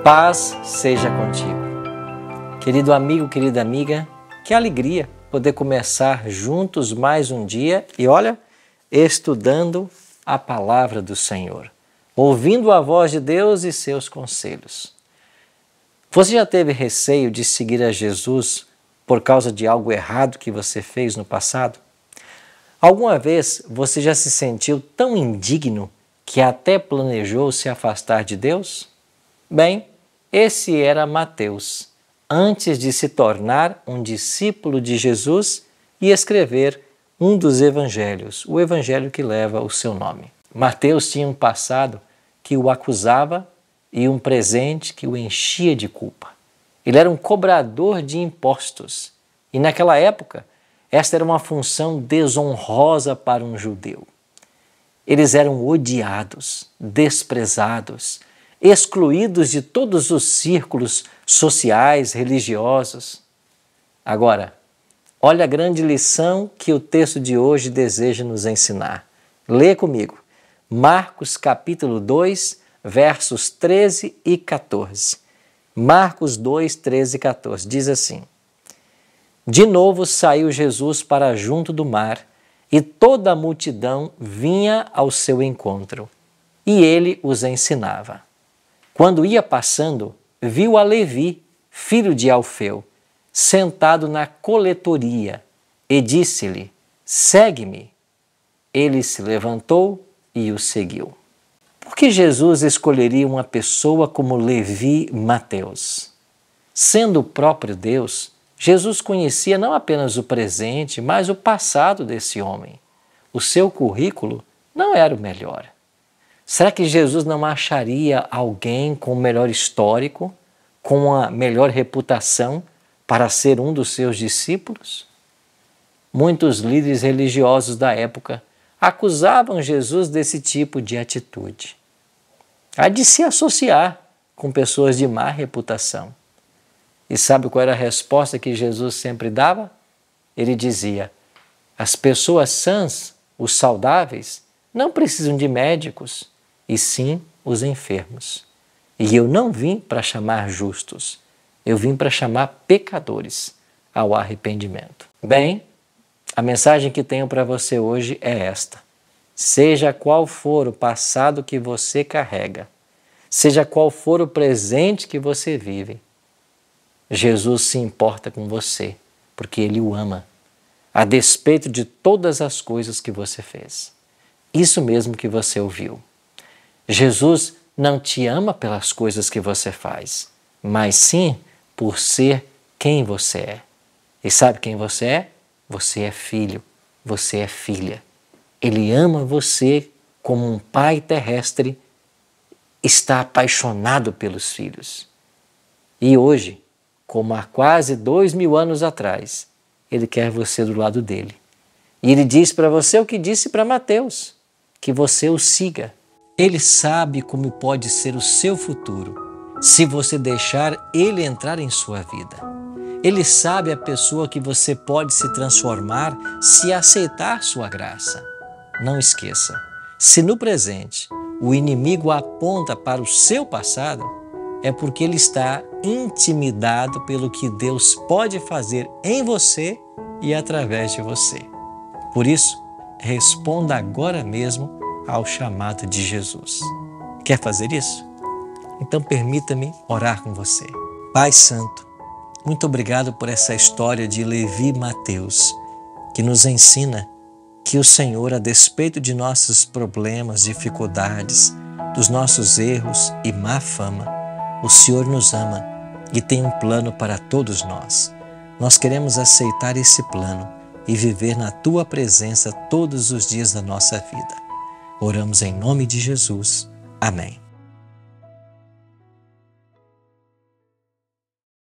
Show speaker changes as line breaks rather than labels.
Paz seja contigo. Querido amigo, querida amiga, que alegria poder começar juntos mais um dia e olha, estudando a palavra do Senhor, ouvindo a voz de Deus e seus conselhos. Você já teve receio de seguir a Jesus por causa de algo errado que você fez no passado? Alguma vez você já se sentiu tão indigno que até planejou se afastar de Deus? Bem, esse era Mateus, antes de se tornar um discípulo de Jesus e escrever um dos evangelhos, o evangelho que leva o seu nome. Mateus tinha um passado que o acusava e um presente que o enchia de culpa. Ele era um cobrador de impostos e naquela época esta era uma função desonrosa para um judeu. Eles eram odiados, desprezados, excluídos de todos os círculos sociais, religiosos. Agora, olha a grande lição que o texto de hoje deseja nos ensinar. Lê comigo. Marcos capítulo 2, versos 13 e 14. Marcos 2, 13 e 14. Diz assim: De novo saiu Jesus para junto do mar, e toda a multidão vinha ao seu encontro, e ele os ensinava. Quando ia passando, viu a Levi, filho de Alfeu, sentado na coletoria, e disse-lhe: Segue-me. Ele se levantou e o seguiu. Por que Jesus escolheria uma pessoa como Levi Mateus? Sendo o próprio Deus, Jesus conhecia não apenas o presente, mas o passado desse homem. O seu currículo não era o melhor. Será que Jesus não acharia alguém com o melhor histórico, com a melhor reputação para ser um dos seus discípulos? Muitos líderes religiosos da época acusavam Jesus desse tipo de atitude, a de se associar com pessoas de má reputação. E sabe qual era a resposta que Jesus sempre dava? Ele dizia: as pessoas sãs, os saudáveis, não precisam de médicos, e sim os enfermos. E eu não vim para chamar justos, eu vim para chamar pecadores ao arrependimento. Bem, a mensagem que tenho para você hoje é esta: seja qual for o passado que você carrega, seja qual for o presente que você vive, Jesus se importa com você, porque Ele o ama, a despeito de todas as coisas que você fez. Isso mesmo que você ouviu. Jesus não te ama pelas coisas que você faz, mas sim por ser quem você é. E sabe quem você é? Você é filho, você é filha. Ele ama você como um pai terrestre está apaixonado pelos filhos. E hoje, como há quase 2000 anos atrás, Ele quer você do lado dele. E Ele diz para você o que disse para Mateus, que você o siga. Ele sabe como pode ser o seu futuro se você deixar Ele entrar em sua vida. Ele sabe a pessoa que você pode se transformar se aceitar sua graça. Não esqueça, se no presente o inimigo aponta para o seu passado, é porque ele está intimidado pelo que Deus pode fazer em você e através de você. Por isso, responda agora mesmo ao chamado de Jesus. Quer fazer isso? Então permita-me orar com você. Pai Santo, muito obrigado por essa história de Levi Mateus, que nos ensina que o Senhor, a despeito de nossos problemas, dificuldades, dos nossos erros e má fama, o Senhor nos ama e tem um plano para todos nós. Nós queremos aceitar esse plano e viver na Tua presença todos os dias da nossa vida. Oramos em nome de Jesus. Amém.